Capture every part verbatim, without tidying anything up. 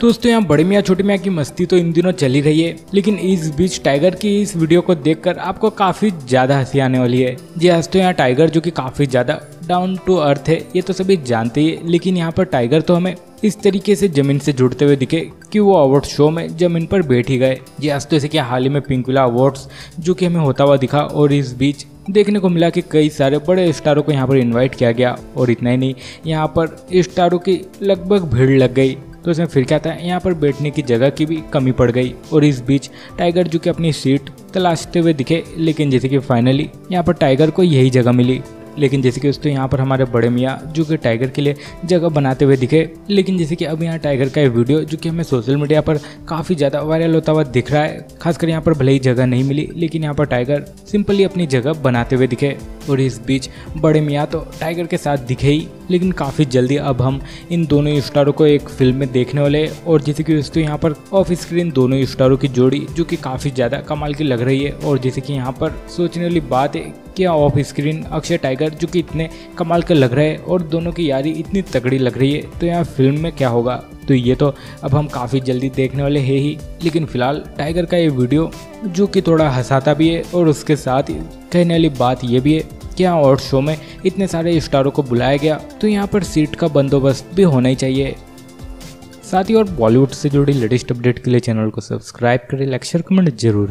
दोस्तों यहाँ बड़े मियाँ छोटे मियाँ की मस्ती तो इन दिनों चली रही है, लेकिन इस बीच टाइगर की इस वीडियो को देखकर आपको काफी ज्यादा हंसी आने वाली है। जी हाँ, तो यहाँ टाइगर जो कि काफी ज्यादा डाउन टू अर्थ है ये तो सभी जानते ही है, लेकिन यहाँ पर टाइगर तो हमें इस तरीके से जमीन से जुड़ते हुए दिखे कि वो अवार्ड शो में जमीन पर बैठ ही गए। जी हाँ, तो जैसे कि हाल ही में पिंकविला अवार्ड्स जो कि हमें होता हुआ दिखा और इस बीच देखने को मिला कि कई सारे बड़े स्टारों को यहाँ पर इनवाइट किया गया और इतना ही नहीं, यहाँ पर स्टारों की लगभग भीड़ लग गई। तो इसमें फिर क्या था, यहाँ पर बैठने की जगह की भी कमी पड़ गई और इस बीच टाइगर जो कि अपनी सीट तलाशते हुए दिखे, लेकिन जैसे कि फाइनली यहाँ पर टाइगर को यही जगह मिली। लेकिन जैसे कि दोस्तों यहाँ पर हमारे बड़े मियाँ जो कि टाइगर के लिए जगह बनाते हुए दिखे, लेकिन जैसे कि अब यहाँ टाइगर का ये वीडियो जो कि हमें सोशल मीडिया पर काफ़ी ज़्यादा वायरल होता हुआ दिख रहा है। खासकर यहाँ पर भले ही जगह नहीं मिली, लेकिन यहाँ पर टाइगर सिंपली अपनी जगह बनाते हुए दिखे और इस बीच बड़े मियाँ तो टाइगर के साथ दिखे ही, लेकिन काफ़ी जल्दी अब हम इन दोनों स्टारों को एक फिल्म में देखने वाले हैं। और जैसे कि दोस्तों यहाँ पर ऑफ स्क्रीन दोनों स्टारों की जोड़ी जो कि काफ़ी ज़्यादा कमाल की लग रही है। और जैसे कि यहाँ पर सोचने वाली बात है कि ऑफ स्क्रीन अक्षय टाइगर जो कि इतने कमाल के लग रहे हैं और दोनों की यारी इतनी तगड़ी लग रही है, तो यहाँ फिल्म में क्या होगा तो ये तो अब हम काफ़ी जल्दी देखने वाले हैं ही। लेकिन फिलहाल टाइगर का ये वीडियो जो कि थोड़ा हंसाता भी है और उसके साथ कहने वाली बात ये भी है कि यहाँ अवार्ड शो में इतने सारे स्टारों को बुलाया गया तो यहाँ पर सीट का बंदोबस्त भी होना ही चाहिए। साथ ही और बॉलीवुड से जुड़ी लेटेस्ट अपडेट के लिए चैनल को सब्सक्राइब करें, लाइक शेयर कमेंट जरूर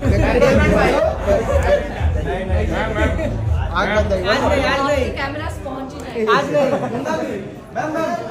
करें।